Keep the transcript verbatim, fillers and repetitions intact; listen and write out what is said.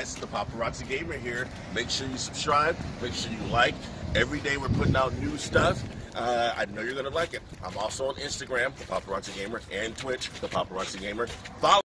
guys, the Paparazzi Gamer here. Make sure you subscribe, make sure you like. Every day we're putting out new stuff. Uh, I know you're going to like it. I'm also on Instagram, the Paparazzi Gamer, and Twitch, the Paparazzi Gamer. Follow